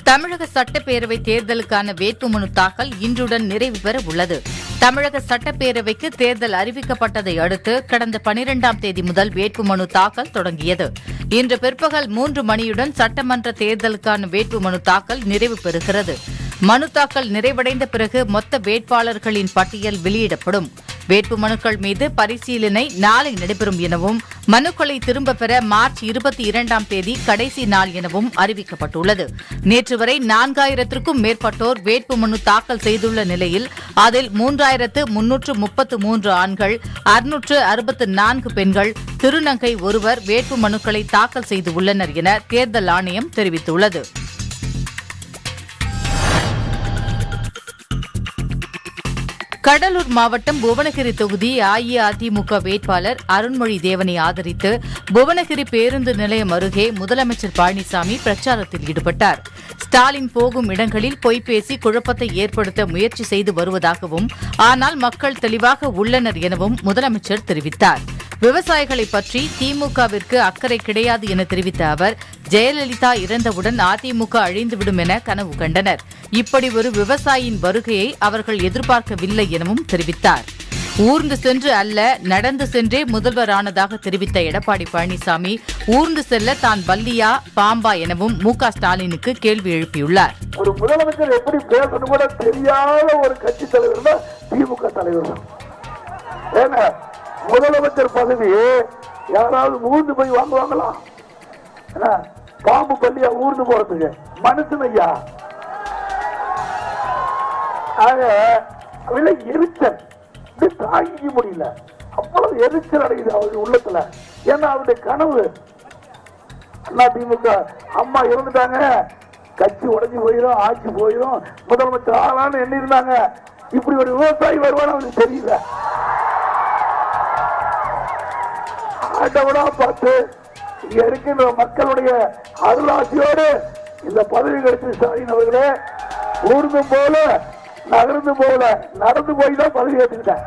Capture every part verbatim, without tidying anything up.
தமிழக சட்டப்பேரவை தேர்தலுக்கான வேட்புமனு தாக்கல் இன்றுடன் நிறைவு பெற உள்ளது. தமிழக சட்டப்பேரவைக்கு தேர்தல் அறிவிக்கப்பட்டதை அடுத்து கடந்த பனிரெண்டாம் தேதி முதல் வேட்புமனு தாக்கல் தொடங்கியது. இன்று பிற்பகல் மூன்று மணியுடன் சட்டமன்ற தேர்தலுக்கான வேட்புமனு தாக்கல் நிறைவு பெறுகிறது. மனு தாக்கல் நிறைவடைந்த பிறகு மொத்த வேட்பாளர்களின் பட்டியல் வெளியிடப்படும். வேட்புமனுக்கள் மீது பரிசீலனை நாளை நடைபெறும் எனவும் மனுக்களை திரும்பப் பெற மார்ச் இருபத்தி இரண்டாம் தேதி கடைசி நாள் எனவும் அறிவிக்கப்பட்டுள்ளது. நேற்று வரை நான்காயிரத்திற்கும் மேற்பட்டோர் வேட்புமனு தாக்கல் செய்துள்ள நிலையில் அதில் மூன்றாயிரத்து முன்னூற்று முப்பத்து மூன்று ஆண்கள், அறுநூற்று அறுபத்து நான்கு பெண்கள், திருநங்கை ஒருவர் வேட்புமனுக்களை தாக்கல் செய்துள்ளனர் என தேர்தல் ஆணையம் தெரிவித்துள்ளது. கடலூர் மாவட்டம் புவனகிரி தொகுதி அஇஅதிமுக வேட்பாளர் அருண்மொழி தேவனை ஆதரித்து புவனகிரி பேருந்து நிலையம் அருகே முதலமைச்சர் பழனிசாமி பிரச்சாரத்தில் ஈடுபட்டார். ஸ்டாலின் போகும் இடங்களில் பொய் பேசி குழப்பத்தை ஏற்படுத்த முயற்சி செய்து வருவதாகவும், ஆனால் மக்கள் தெளிவாக உள்ளனர் எனவும் முதலமைச்சர் தெரிவித்தார். விவசாயிகளை பற்றி திமுகவிற்கு அக்கறை கிடையாது என தெரிவித்த அவர், ஜெயலலிதா இறந்தவுடன் அதிமுக அழிந்துவிடும் என கனவு கண்டனர். இப்படி ஒரு விவசாயியின் வருகையை அவர்கள் எதிர்பார்க்கவில்லை எனவும் தெரிவித்தார். ஊர்ந்து சென்று அல்ல, நடந்து சென்றே முதல்வரானதாக தெரிவித்த எடப்பாடி பழனிசாமி, ஊர்ந்து செல்ல தான் பல்லியா பாம்பா எனவும் மு க ஸ்டாலினுக்கு கேள்வி எழுப்பியுள்ளார். ஒரு முதலமைச்சர் எப்படி பேசணும் கூட தெரியாத ஒரு கட்சி தலைவர் தான் திமுக தலைவர். முதலமைச்சர் பதவியே யாராவது ஊர்ந்து போய் வாங்குவாங்களா? பாம்பு பள்ளியா ஊர்ந்து போறதுக்கு மனுஷன் ஐயா. எரிச்சல் தாங்கிக்க முடியல, அவ்வளவு எரிச்சல் அடையுது அவருடைய உள்ளத்துல. ஏன்னா அவருடைய கனவு அண்ணா திமுக அம்மா இருந்துட்டாங்க, கட்சி உடஞ்சி போயிடும், ஆட்சி போயிடும், முதலமைச்சர் ஆளான்னு எண்ணி இருந்தாங்க. இப்படி ஒரு விவசாயி வருவான்னு அவருக்கு தெரியல. ஆண்டவனா பார்த்து இங்க இருக்கின்ற மக்களுடைய அருளாசியோடு இந்த பதவி கிடைச்ச ஸ்டாலின் அவர்களே, ஊர்ந்து போல நகர்ந்து போல நடந்து போய் தான் பதவி ஏற்றுக்கிட்டேன்.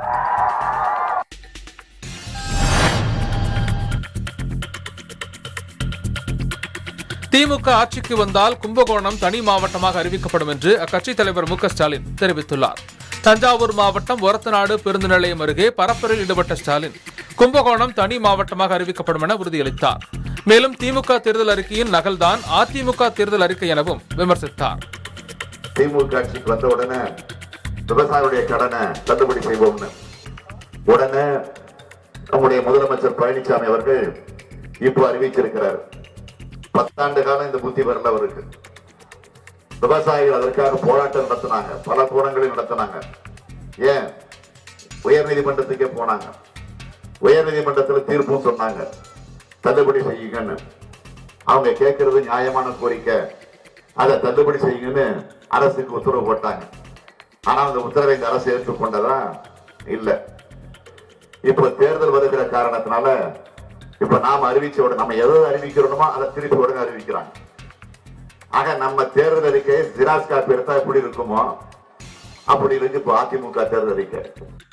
திமுக ஆட்சிக்கு வந்தால் கும்பகோணம் தனி மாவட்டமாக அறிவிக்கப்படும் என்று அக்கட்சித் தலைவர் மு க ஸ்டாலின் தெரிவித்துள்ளார். தஞ்சாவூர் மாவட்டம் ஒரத்தநாடு பேருந்து நிலையம் அருகே பரப்புரையில் ஈடுபட்ட ஸ்டாலின், கும்பகோணம் தனி மாவட்டமாக அறிவிக்கப்படும் என உறுதியளித்தார். மேலும் திமுக தேர்தல் அறிக்கையின் நகல்தான் அதிமுக தேர்தல் அறிக்கை எனவும் விமர்சித்தார். திமுக ஆட்சிக்கு வந்த உடனே விவசாயிகளுடைய கடனை தள்ளுபடி செய்வோம் உடனே நம்முடைய முதலமைச்சர் பழனிசாமி அவர்கள் இப்போ அறிவிச்சிருக்கிறார். பத்தாண்டு காலம் இந்த புத்தி வரல அவருக்கு. விவசாயிகள் அதற்காக போராட்டம் நடத்தினாங்க, பல கோணங்களில் நடத்தினாங்க. ஏன் உயர் நீதிமன்றத்துக்கே போனாங்க. உயர் நீதிமன்றத்தில் தீர்ப்பும் சொன்னாங்க, தள்ளுபடி செய்யுங்கன்னு. அவங்க கேட்கறது நியாயமான கோரிக்கை, அதை தள்ளுபடி செய்யுங்கன்னு அரசுக்கு உத்தரவு போட்டாங்க. ஆனா அந்த உத்தரவை இந்த அரசு ஏற்றுக்கொண்டதா இல்ல. இப்ப தேர்தல் வருகிற காரணத்தினால இப்ப நாம அறிவிச்ச உடனே நம்ம எதை அறிவிக்கிறோமோ அதை திருப்பி உடனே அறிவிக்கிறாங்க. ஆக நம்ம தேர்தல் அறிக்கை ஜிராக்ஸ் காப்பி எடுத்தா எப்படி இருக்குமோ அப்படி இருக்கு இப்ப அதிமுக தேர்தல் அறிக்கை.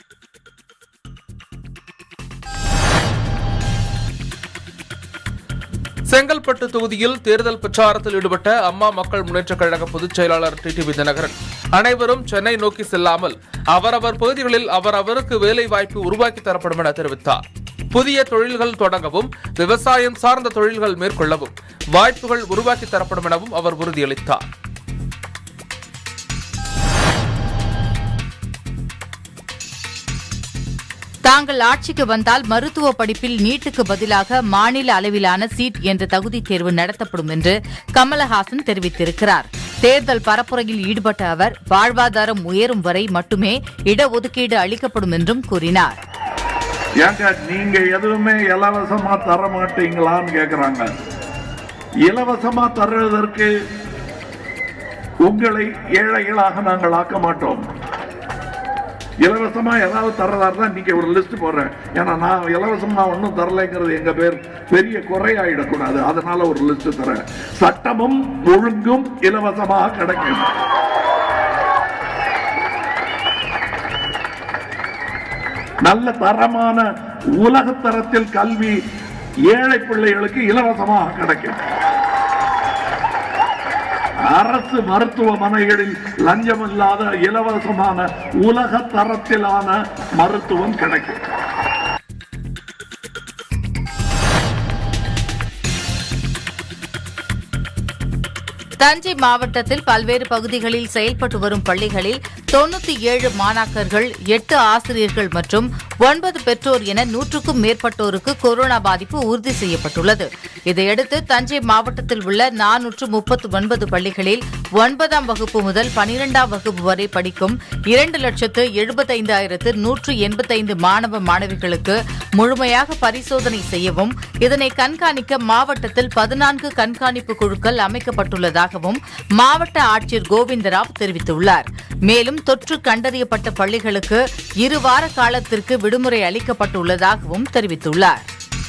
செங்கல்பட்டு தொகுதியில் தேர்தல் பிரச்சாரத்தில் ஈடுபட்ட அம்மா மக்கள் முன்னேற்ற கழக பொதுச் செயலாளர் டி டி வி தினகரன், அனைவரும் சென்னை நோக்கி செல்லாமல் அவரவர் பகுதிகளில் அவரவருக்கு வேலை வாய்ப்பு உருவாக்கி தரப்படும் என தெரிவித்தார். புதிய தொழில்கள் தொடங்கவும் விவசாயம் சார்ந்த தொழில்கள் மேற்கொள்ளவும் வாய்ப்புகள் உருவாக்கி தரப்படும் எனவும் அவர் உறுதியளித்தார். தாங்கள் ஆட்சிக்கு வந்தால் மருத்துவ படிப்பில் நீட்டுக்கு பதிலாக மாநில அளவிலான சீட் என்ற தகுதி தேர்வு நடத்தப்படும் என்று கமலஹாசன் தெரிவித்திருக்கிறார். தேர்தல் பரப்புரையில் ஈடுபட்ட அவர், வாழ்வாதாரம் உயரும் வரை மட்டுமே இடஒதுக்கீடு அளிக்கப்படும் என்றும் கூறினார். நீங்க எதுவுமே இலவசமா தர மாட்டீங்களான்னு கேக்குறாங்க. இலவசமா தருவதற்கு உங்களை ஏழைகளாக நாங்கள் ஆக்க மாட்டோம். இலவசமா ஏதாவது தரதா இருந்தா நீங்க ஒரு லிஸ்ட் போடுறேன். ஏன்னா நான் இலவசமா ஒன்னும் தரலைங்கிறது எங்க பேர் பெரிய குறையாயிடக்கூடாது. அதனால ஒரு லிஸ்ட் தரேன். சட்டமும் ஒழுங்கும் இலவசமாக கிடைக்கும். நல்ல தரமான உலக தரத்தில் கல்வி ஏழை பிள்ளைகளுக்கு இலவசமாக கிடைக்கும். அரசு மருத்துவமனைகளில் லஞ்சமில்லாத இலவசமான உலக தரத்திலான மருத்துவம் கிடைக்கும். தஞ்சை மாவட்டத்தில் பல்வேறு பகுதிகளில் செயல்பட்டு வரும் பள்ளிகளில் தொன்னூத்தி ஏழு மாணாக்கர்கள், எட்டு ஆசிரியர்கள் மற்றும் ஒன்பது பெற்றோர் என நூற்றுக்கும் மேற்பட்டோருக்கு கொரோனா பாதிப்பு உறுதி செய்யப்பட்டுள்ளது. இதையடுத்து தஞ்சை மாவட்டத்தில் உள்ள நானூற்று முப்பத்து ஒன்பது பள்ளிகளில் ஒன்பதாம் வகுப்பு முதல் பனிரெண்டாம் வகுப்பு வரை படிக்கும் இரண்டு லட்சத்து எழுபத்தைந்தாயிரத்து நூற்று எண்பத்தைந்து மாணவ மாணவிகளுக்கு முழுமையாக பரிசோதனை செய்யவும், இதனை கண்காணிக்க மாவட்டத்தில் பதினான்கு கண்காணிப்பு குழுக்கள் அமைக்கப்பட்டுள்ளதாகவும் மாவட்ட ஆட்சியர் கோவிந்தராவ் தெரிவித்துள்ளார். மேலும் தொற்று கண்டறியப்பட்ட பள்ளிகளுக்கு இருவார காலத்திற்கு விடுமுறை அளிக்கப்பட்டுள்ளதாகவும் தெரிவித்துள்ளார்.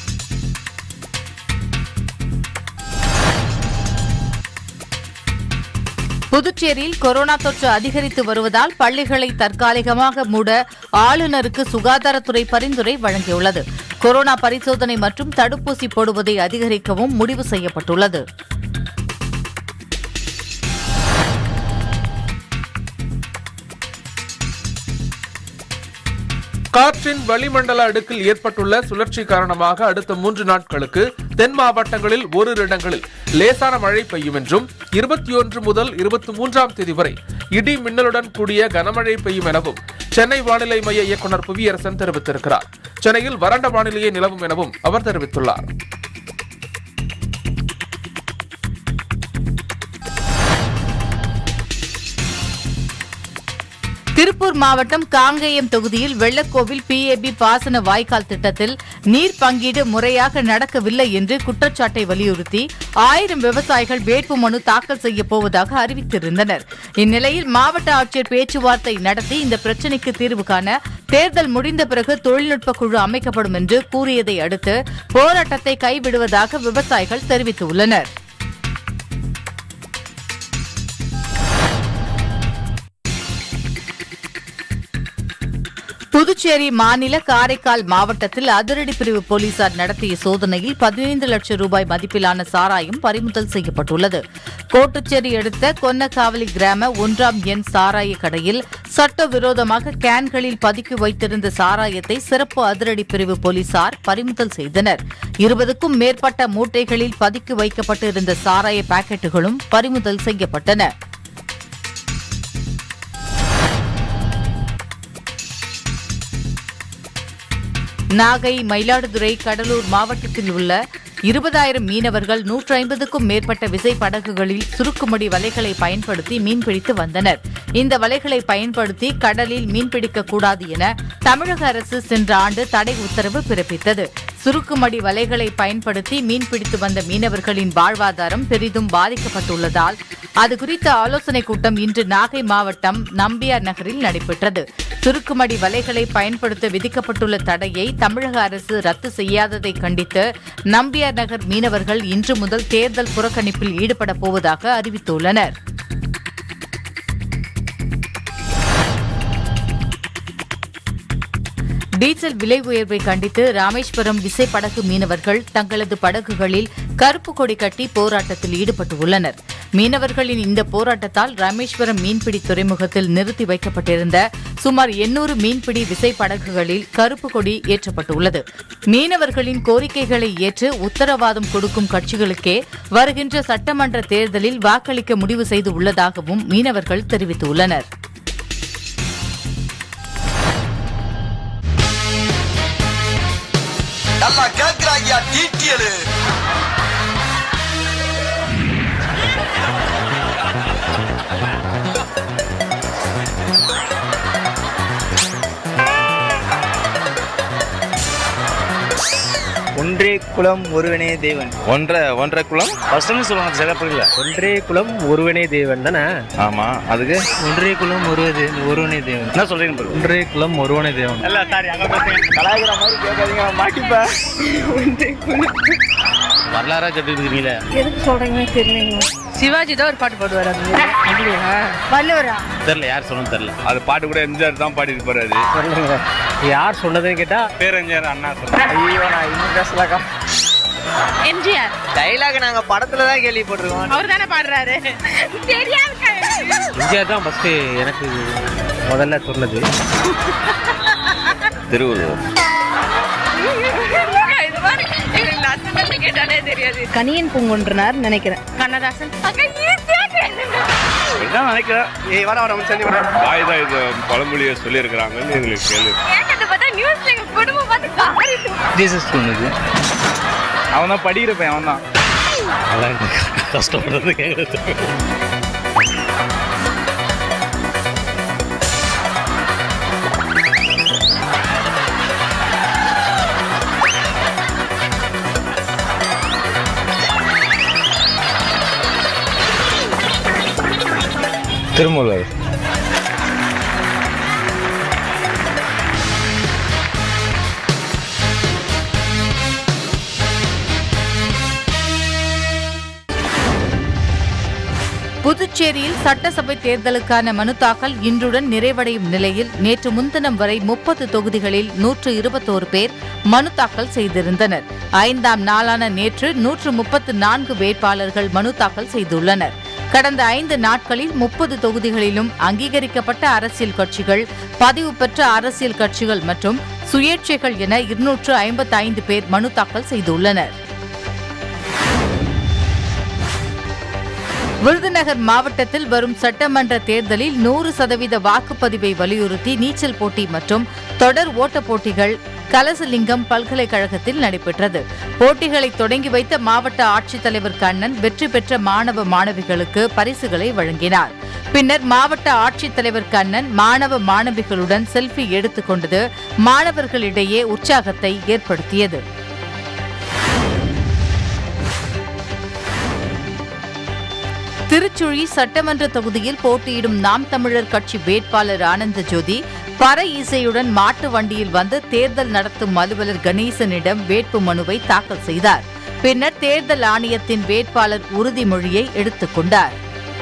புதுச்சேரியில் கொரோனா தொற்று அதிகரித்து வருவதால் பள்ளிகளை தற்காலிகமாக மூட ஆளுநருக்கு சுகாதாரத்துறை பரிந்துரை வழங்கியுள்ளது. கொரோனா பரிசோதனை மற்றும் தடுப்பூசி போடுவதை அதிகரிக்கவும் முடிவு செய்யப்பட்டுள்ளது. காற்றின் வளிமண்டல அடுக்கில் ஏற்பட்டுள்ள சுழற்சி காரணமாக அடுத்த மூன்று நாட்களுக்கு தென் மாவட்டங்களில் ஓரிரு இடங்களில் லேசான மழை பெய்யும் என்றும், இருபத்தி ஒன்று முதல் இருபத்தி மூன்றாம் தேதி வரை இடி மின்னலுடன் கூடிய கனமழை பெய்யும் எனவும் சென்னை வானிலை மைய இயக்குநர் புவியரசன் தெரிவித்திருக்கிறார். சென்னையில் வறண்ட வானிலையே நிலவும் எனவும் அவர் தெரிவித்துள்ளார். திருப்பூர் மாவட்டம் காங்கேயம் தொகுதியில் வெள்ளக்கோவில் பிஏபி பாசன வாய்க்கால் திட்டத்தில் நீர் பங்கீடு முறையாக நடக்கவில்லை என்று குற்றச்சாட்டை வலியுறுத்தி ஆயிரம் விவசாயிகள் வேட்புமனு தாக்கல் செய்யப்போவதாக அறிவித்திருந்தனர். இந்நிலையில் மாவட்ட ஆட்சியர் பேச்சுவார்த்தை நடத்தி இந்த பிரச்சினைக்கு தீர்வு காண தேர்தல் முடிந்த பிறகு தொழில்நுட்ப குழு அமைக்கப்படும் என்று கூறியதை அடுத்து போராட்டத்தை கைவிடுவதாக விவசாயிகள் தெரிவித்துள்ளனர். புதுச்சேரி மாநில காரைக்கால் மாவட்டத்தில் அதிரடி பிரிவு போலீசார் நடத்திய சோதனையில் பதினைந்து லட்சம் ரூபாய் மதிப்பிலான சாராயம் பறிமுதல் செய்யப்பட்டுள்ளது. கோட்டுச்சேரி அடுத்த கொன்னக்காவலி கிராம ஒன்றாம் எண் சாராய கடையில் சட்டவிரோதமாக கேன்களில் பதுக்கி வைத்திருந்த சாராயத்தை சிறப்பு அதிரடி பிரிவு போலீசார் பறிமுதல் செய்தனர். இருபதுக்கும் மேற்பட்ட மூட்டைகளில் பதுக்கி வைக்கப்பட்டிருந்த சாராய பாக்கெட்டுகளும் பறிமுதல் செய்யப்பட்டன. நாகை, மயிலாடுதுறை, கடலூர் மாவட்டத்தில் உள்ள இருபதாயிரம் மீனவர்கள் நூற்று ஐம்பதுக்கும் மேற்பட்ட விசை படகுகளில் சுருக்குமடி வலைகளை பயன்படுத்தி மீன்பிடித்து வந்தனர். இந்த வலைகளை பயன்படுத்தி கடலில் மீன்பிடிக்கக்கூடாது என தமிழக அரசு சென்ற ஆண்டு தடை உத்தரவு பிறப்பித்தது. சுருக்குமடி வலைகளை பயன்படுத்தி மீன்பிடித்து வந்த மீனவர்களின் வாழ்வாதாரம் பெரிதும் பாதிக்கப்பட்டுள்ளதால் அது குறித்த ஆலோசனைக் கூட்டம் இன்று நாகை மாவட்டம் நம்பியார் நகரில் நடைபெற்றது. சுருக்குமடி வலைகளை பயன்படுத்த விதிக்கப்பட்டுள்ள தடையை தமிழக அரசு ரத்து செய்யாததை கண்டித்து நம்பியார் நகர் மீனவர்கள் இன்று முதல் தேர்தல் புறக்கணிப்பில் ஈடுபடப் போவதாக அறிவித்துள்ளனர். டீசல் விலை உயர்வை கண்டித்து ராமேஸ்வரம் விசைப்படகு மீனவர்கள் தங்களது படகுகளில் கருப்பு கொடி கட்டி போராட்டத்தில் ஈடுபட்டுள்ளனர். மீனவர்களின் இந்த போராட்டத்தால் ராமேஸ்வரம் மீன்பிடி துறைமுகத்தில் நிறுத்தி வைக்கப்பட்டிருந்த சுமார் எண்ணூறு மீன்பிடி விசைப்படகுகளில் கருப்பு கொடி ஏற்றப்பட்டுள்ளது. மீனவர்களின் கோரிக்கைகளை ஏற்று உத்தரவாதம் கொடுக்கும் கட்சிகளுக்கே வருகின்ற சட்டமன்ற தேர்தலில் வாக்களிக்க முடிவு செய்து உள்ளதாகவும் மீனவர்கள் தெரிவித்துள்ளனர். நல்லா கேக்குறாங்க டீட்டியல். ஒன்றே குலம் ஒருவனே தேவன். ஒன்றரை ஒன்றரை குலம் ஃபர்ஸ்ட்னு சொல்லுவாங்க, சிறப்பு இல்ல. ஒன்றே குலம் ஒருவனே தேவன் தானே? ஆமா, அதுக்கு ஒன்றே குலம் ஒருவதே ஒருவனே தேவன் என்ன சொல்றீங்க பாரு. ஒன்றே குலம் ஒருவனே தேவன் இல்ல சாரி, அங்க போய் கலாய்க்கிற மாதிரி கேட்காதீங்க, மாட்டிப்பா. ஒன்றே குலம் வரலாறா சொல்லிட்டு இருக்கீங்களே, எதுக்கு சொல்றீங்கன்னு தெரியலங்க. சிவாஜி தான் ஒரு பாட்டு பாடுவார். அப்படியா? வள்ளுவரா தெரியல, யார் சொன்னது தெரியல. அது பாட்டு கூட எம்ஜிஆர் தான் பாடி இருப்பாரு. அது யார் சொன்னதுன்னு கேட்டா பேரறிஞர் அண்ணா சொன்னார். ஐயோ, நான் இன்னும் பேசலாக்கா. எம்ஜிஆர். டைலாக் நாங்க படத்துல தான் கேள்விப்பட்டிருக்கோம். அவர் தானே பாடுறாரு. தெரியாது. எம்ஜிஆர் தான் ஃபர்ஸ்ட் எனக்கு முதல்ல சொன்னது. திருவள்ளுவர். கனியன் பூங்குன்றனார் நினைக்கிறேன். கண்ணதாசன் நினைக்கிறேன். பழமொழியை சொல்லி இருக்கிறாங்கன்னு எங்களுக்கு கேள்வி. அவன் தான் படிக்கிறப்ப அவன் தான் கஷ்டப்படுறது கேட்கறது. திருமூலர். புதுச்சேரியில் சட்டசபை தேர்தலுக்கான மனு தாக்கல் இன்றுடன் நிறைவடையும் நிலையில் நேற்று முன்தினம் வரை முப்பது தொகுதிகளில் நூற்று இருபத்தோரு பேர் மனு தாக்கல் செய்திருந்தனர். ஐந்தாம் நாளான நேற்று நூற்று முப்பத்து நான்கு வேட்பாளர்கள் மனு தாக்கல் செய்துள்ளனர். கடந்த ஐந்து நாட்களில் முப்பது தொகுதிகளிலும் அங்கீகரிக்கப்பட்ட அரசியல் கட்சிகள், பதிவு பெற்ற அரசியல் கட்சிகள் மற்றும் சுயேட்சைகள் என இருநூற்று ஐம்பத்தி ஐந்து பேர் மனு தாக்கல் செய்துள்ளனர். விருதுநகர் மாவட்டத்தில் வரும் சட்டமன்ற தேர்தலில் நூறு சதவீத வாக்குப்பதிவை வலியுறுத்தி நீச்சல் போட்டி மற்றும் தொடர் ஓட்டப் போட்டிகள் கலசலிங்கம் பல்கலைக்கழகத்தில் நடைபெற்றது. போட்டிகளை தொடங்கி வைத்த மாவட்ட ஆட்சித்தலைவர் கண்ணன் வெற்றி பெற்ற மாணவ மாணவிகளுக்கு பரிசுகளை வழங்கினார். பின்னர் மாவட்ட ஆட்சித்தலைவர் கண்ணன் மாணவ மாணவிகளுடன் செல்ஃபி எடுத்துக் கொண்டது மாணவர்களிடையே உற்சாகத்தை ஏற்படுத்தியது. திருச்சுழி சட்டமன்ற தொகுதியில் போட்டியிடும் நாம் தமிழர் கட்சி வேட்பாளர் ஆனந்த ஜோதி பற இசையுடன் மாட்டு வண்டியில் வந்து தேர்தல் நடத்தும் அலுவலர் கணேசனிடம் வேட்பு மனுவை தாக்கல் செய்தார். பின்னர் தேர்தல் ஆணையத்தின் வேட்பாளர் உறுதிமொழியை எடுத்துக் கொண்டார்.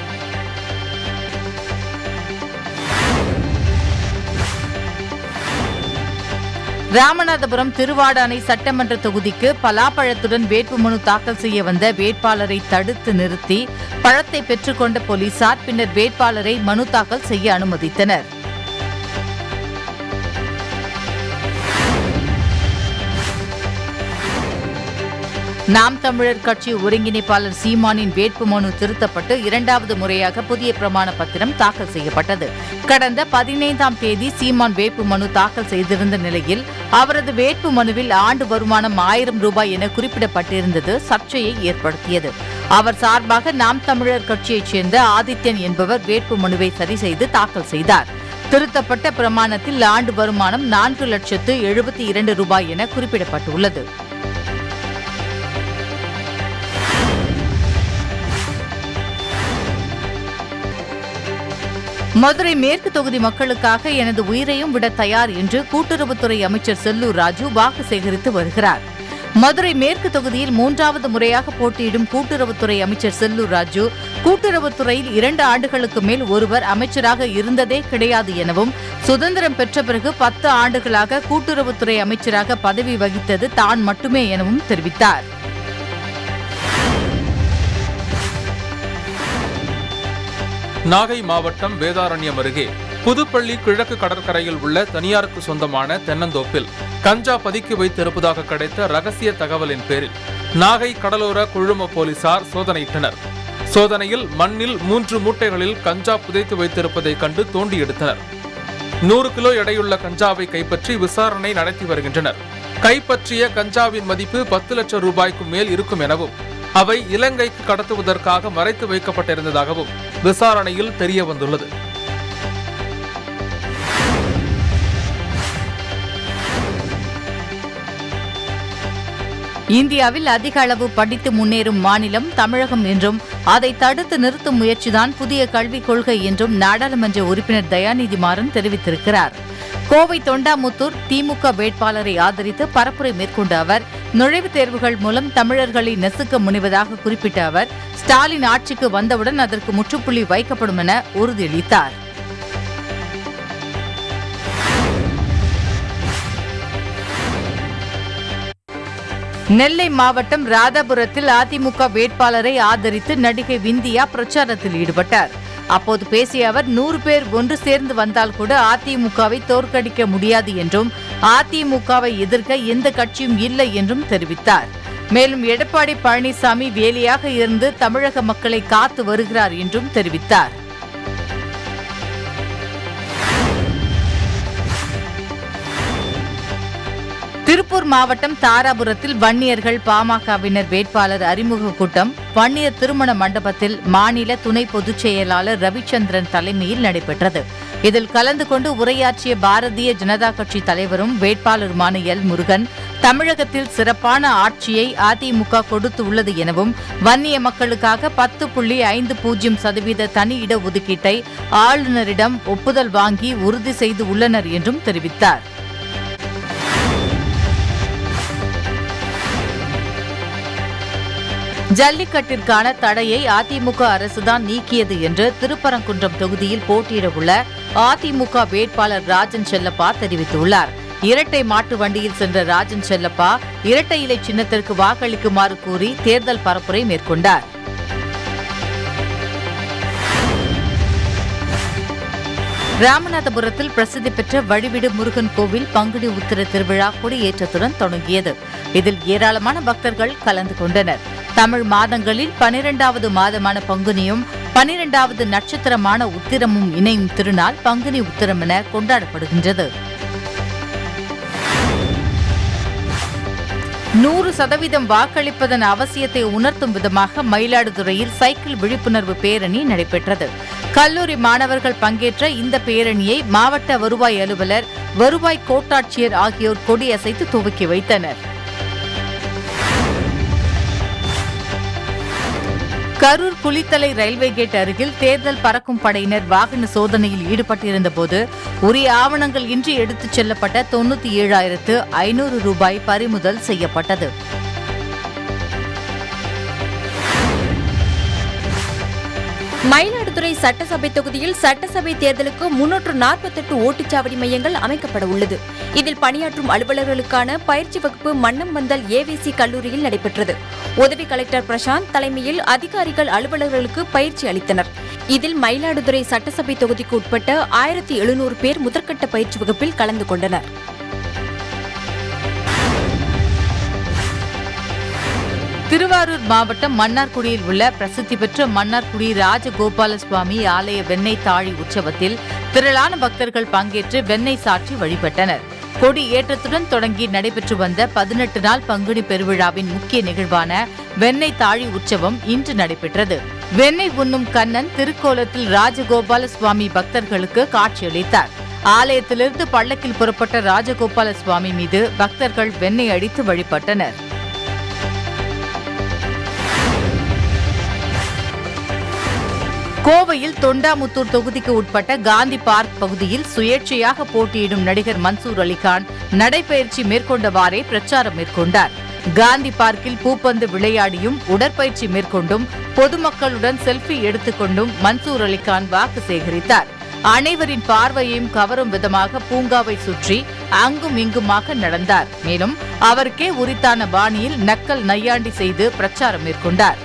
ராமநாதபுரம் திருவாடானை சட்டமன்ற தொகுதிக்கு பலாப்பழத்துடன் வேட்புமனு தாக்கல் செய்ய வந்த வேட்பாளரை தடுத்து நிறுத்தி பழத்தை பெற்றுக்கொண்ட போலீசார் பின்னர் வேட்பாளரை மனு தாக்கல் செய்ய அனுமதித்தனர். நாம் தமிழர் கட்சி ஒருங்கிணைப்பாளர் சீமானின் வேட்புமனு திருத்தப்பட்டு இரண்டாவது முறையாக புதிய பிரமாண பத்திரம் தாக்கல் செய்யப்பட்டது. கடந்த பதினைந்தாம் தேதி சீமான் வேட்புமனு தாக்கல் செய்திருந்த நிலையில் அவரது வேட்புமனுவில் ஆண்டு வருமானம் ஆயிரம் ரூபாய் என குறிப்பிடப்பட்டிருந்தது சர்ச்சையை ஏற்படுத்தியது. அவர் சார்பாக நாம் தமிழர் கட்சியைச் சேர்ந்த ஆதித்யன் என்பவர் வேட்புமனுவை சரி செய்து தாக்கல் செய்தார். திருத்தப்பட்ட பிரமாணத்தில் ஆண்டு வருமானம் நான்கு லட்சத்து எழுபத்தி இரண்டு ரூபாய் என குறிப்பிடப்பட்டுள்ளது. மதுரை மேற்கு தொகுதி மக்களுக்காக எனது உயிரையும் விட தயார் என்று கூட்டுறவுத்துறை அமைச்சர் செல்லூர் ராஜு வாக்கு சேகரித்து வருகிறார். மதுரை மேற்கு தொகுதியில் மூன்றாவது முறையாக போட்டியிடும் கூட்டுறவுத்துறை அமைச்சர் செல்லூர் ராஜு கூட்டுறவுத்துறையில் இரண்டு ஆண்டுகளுக்கு மேல் ஒருவர் அமைச்சராக இருந்ததே கிடையாது எனவும், சுதந்திரம் பெற்ற பிறகு பத்து ஆண்டுகளாக கூட்டுறவுத்துறை அமைச்சராக பதவி வகித்தது தான் மட்டுமே எனவும் தெரிவித்தார். நாகை மாவட்டம் வேதாரண்யம் அருகே புதுப்பள்ளி கிழக்கு கடற்கரையில் உள்ள தனியாருக்கு சொந்தமான தென்னந்தோப்பில் கஞ்சா பதுக்கி வைத்திருப்பதாக கிடைத்த ரகசிய தகவலின் பேரில் நாகை கடலோர குழும போலீசார் சோதனையிட்டனர். சோதனையில் மண்ணில் மூன்று மூட்டைகளில் கஞ்சா புதைத்து வைத்திருப்பதை கண்டு தோண்டி எடுத்தனர். நூறு கிலோ எடையுள்ள கஞ்சாவை கைப்பற்றி விசாரணை நடத்தி வருகின்றனர். கைப்பற்றிய கஞ்சாவின் மதிப்பு பத்து லட்சம் ரூபாய்க்கு மேல் இருக்கும் எனவும், அவை இலங்கைக்கு கடத்துவதற்காக மறைத்து வைக்கப்பட்டிருந்ததாகவும் விசாரணையில் தெரிய வந்துள்ளது. இந்தியாவில் அதிக அளவு படித்து முன்னேறும் மாநிலம் தமிழகம் என்றும், அதை தடுத்து நிறுத்தும் முயற்சிதான் புதிய கல்விக் கொள்கை என்றும் நாடாளுமன்ற உறுப்பினர் தயாநிதி மாறன் தெரிவித்திருக்கிறார். கோவை தொண்டாமுத்தூர் திமுக வேட்பாளரை ஆதரித்து பரப்புரை மேற்கொண்ட அவர், நுழைவுத் தேர்வுகள் மூலம் தமிழர்களை நசுக்க முனைவதாக குறிப்பிட்ட அவர், ஸ்டாலின் ஆட்சிக்கு வந்தவுடன் அதற்கு முற்றுப்புள்ளி வைக்கப்படும் என உறுதியளித்தார். நெல்லை மாவட்டம் ராதாபுரத்தில் அதிமுக வேட்பாளரை ஆதரித்து நடிகை விந்தியா பிரச்சாரத்தில் ஈடுபட்டார். அப்போது பேசிய அவர் நூறு பேர் ஒன்று சேர்ந்து வந்தால் கூட அதிமுகவை தோற்கடிக்க முடியாது என்றும் அதிமுகவை எதிர்க்க எந்த கட்சியும் இல்லை என்றும் தெரிவித்தார். மேலும் எடப்பாடி பழனிசாமி வேலியாக இருந்து தமிழக மக்களை காத்து வருகிறார் என்றும் தெரிவித்தார். திருப்பூர் மாவட்டம் தாராபுரத்தில் வன்னியர்கள் பாமகவினர் வேட்பாளர் அறிமுக கூட்டம் வன்னியர் திருமண மண்டபத்தில் மாநில துணை பொதுச் செயலாளர் ரவிச்சந்திரன் தலைமையில் நடைபெற்றது. இதில் கலந்து கொண்டு உரையாற்றிய பாரதிய ஜனதா கட்சி தலைவரும் வேட்பாளருமான எல் முருகன், தமிழகத்தில் சிறப்பான ஆட்சியை அதிமுக கொடுத்து உள்ளது எனவும் வன்னிய மக்களுக்காக பத்து புள்ளி ஐந்து பூஜ்ஜியம் சதவீத தனி இடஒதுக்கீட்டை ஆளுநரிடம் ஒப்புதல் வாங்கி உறுதி செய்து உள்ளனர் என்றும் தெரிவித்தார். ஜல்லிக்கட்டிற்கான தடையை அதிமுக அரசுதான் நீக்கியது என்று திருப்பரங்குன்றம் தொகுதியில் போட்டியிடவுள்ள அதிமுக வேட்பாளர் ராஜன் செல்லப்பா தெரிவித்துள்ளார். இரட்டை மாட்டு வண்டியில் சென்ற ராஜன் செல்லப்பா இரட்டை இலை சின்னத்திற்கு வாக்களிக்குமாறு கூறி தேர்தல் பரப்புரை மேற்கொண்டார். ராமநாதபுரத்தில் பிரசித்தி பெற்ற வழிவிடு முருகன் கோவில் பங்குனி உத்திர திருவிழா கொடியேற்றத்துடன் தொடங்கியது. இதில் ஏராளமான பக்தர்கள் கலந்து கொண்டனர். தமிழ் மாதங்களில் பனிரெண்டாவது மாதமான பங்குனியும் பனிரெண்டாவது நட்சத்திரமான உத்திரமும் இணையும் திருநாள் பங்குனி உத்திரம் என கொண்டாடப்படுகின்றது. நூறு சதவீதம் வாக்களிப்பதன் அவசியத்தை உணர்த்தும் விதமாக மயிலாடுதுறையில் சைக்கிள் விழிப்புணர்வு பேரணி நடைபெற்றது. கல்லூரி மாணவர்கள் பங்கேற்ற இந்த பேரணியை மாவட்ட வருவாய் அலுவலர், வருவாய் கோட்டாட்சியர் ஆகியோர் கொடியசைத்து துவக்கி வைத்தனர். கரூர் குளித்தலை ரயில்வே கேட் அருகில் தேர்தல் பறக்கும் படையினர் வாகன சோதனையில் ஈடுபட்டிருந்தபோது உரிய ஆவணங்கள் இன்றி எடுத்துச் செல்லப்பட்ட தொன்னூத்தி ஏழாயிரத்து ஐநூறு ரூபாய் பறிமுதல் செய்யப்பட்டது. மயிலாடுதுறை சட்டசபை தொகுதியில் சட்டசபை தேர்தலுக்கு முன்னூற்று நாற்பத்தெட்டு ஓட்டுச்சாவடி மையங்கள் அமைக்கப்பட உள்ளது. இதில் பணியாற்றும் அலுவலர்களுக்கான பயிற்சி வகுப்பு மன்னம்பந்தல் ஏவிசி கல்லூரியில் நடைபெற்றது. உதவி கலெக்டர் பிரசாந்த் தலைமையில் அதிகாரிகள் அலுவலர்களுக்கு பயிற்சி அளித்தனர். இதில் மயிலாடுதுறை சட்டசபை தொகுதிக்கு உட்பட்ட ஆயிரத்தி எழுநூறு பேர் முதற்கட்ட பயிற்சி வகுப்பில் கலந்து கொண்டனர். திருவாரூர் மாவட்டம் மன்னார்குடியில் உள்ள பிரசித்தி பெற்ற மன்னார்குடி ராஜகோபால சுவாமி ஆலய வெண்ணெய் தாழி உற்சவத்தில் திரளான பக்தர்கள் பங்கேற்று வெண்ணெய் சாற்றி வழிபட்டனர். கொடி ஏற்றத்துடன் தொடங்கி நடைபெற்று வந்த பதினெட்டு நாள் பங்குனி பெருவிழாவின் முக்கிய நிகழ்வான வெண்ணெய் தாழி உற்சவம் இன்று நடைபெற்றது. வெண்ணெய் உண்ணும் கண்ணன் திருக்கோலத்தில் ராஜகோபால சுவாமி பக்தர்களுக்கு காட்சியளித்தார். ஆலயத்திலிருந்து பல்லக்கில் புறப்பட்ட ராஜகோபால சுவாமி மீது பக்தர்கள் வெண்ணெய் அடித்து வழிபட்டனர். கோவையில் தொண்டாமுத்தூர் தொகுதிக்கு உட்பட்ட காந்தி பார்க் பகுதியில் சுயேட்சையாக போட்டியிடும் நடிகர் மன்சூர் அலிகான் நடைபயிற்சி மேற்கொண்டவாறே பிரச்சாரம் மேற்கொண்டார். காந்தி பார்க்கில் பூப்பந்து விளையாடியும் உடற்பயிற்சி மேற்கொண்டும் பொதுமக்களுடன் செல்ஃபி எடுத்துக்கொண்டும் மன்சூர் அலிகான் வாக்கு சேகரித்தார். அனைவரின் பார்வையையும் கவரும் விதமாக பூங்காவை சுற்றி அங்கும் இங்குமாக நடந்தார். மேலும் அவருக்கே உரித்தான பாணியில் நக்கல் நையாண்டி செய்து பிரச்சாரம் மேற்கொண்டார்.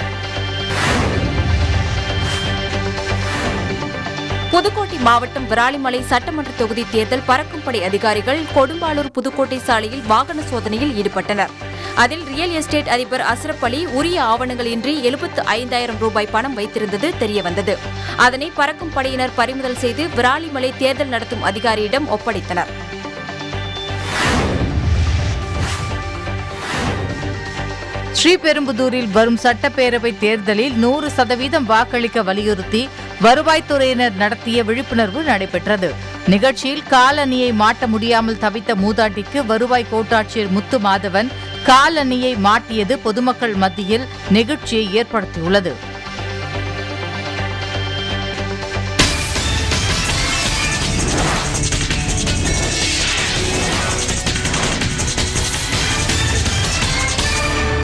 புதுக்கோட்டை மாவட்டம் விராலிமலை சட்டமன்ற தொகுதி தேர்தல் பறக்கும் படை அதிகாரிகள் கொடும்பாளூர் புதுக்கோட்டை சாலையில் வாகன சோதனையில் ஈடுபட்டனர். அதில் ரியல் எஸ்டேட் அதிபர் அஸ்ரப் அலி உரிய ஆவணங்களின்றி எழுபத்து ஐந்தாயிரம் ரூபாய் பணம் வைத்திருந்தது தெரியவந்தது. அதனை பறக்கும் படையினர் பறிமுதல் செய்து விராலிமலை தேர்தல் நடத்தும் அதிகாரியிடம் ஒப்படைத்தனர். ஸ்ரீபெரும்புதூரில் வரும் சட்டப்பேரவை தேர்தலில் நூறு சதவீதம் வாக்களிக்க வலியுறுத்தி வருவாய்த்துறையினர் நடத்திய விழிப்புணர்வு நடைபெற்றது. நிகழ்ச்சியில் காலணியை மாட்ட முடியாமல் தவித்த மூதாட்டிக்கு வருவாய் கோட்டாட்சியர் முத்து மாதவன் காலணியை மாட்டியது பொதுமக்கள் மத்தியில் நெகிழ்ச்சியை ஏற்படுத்தியுள்ளது.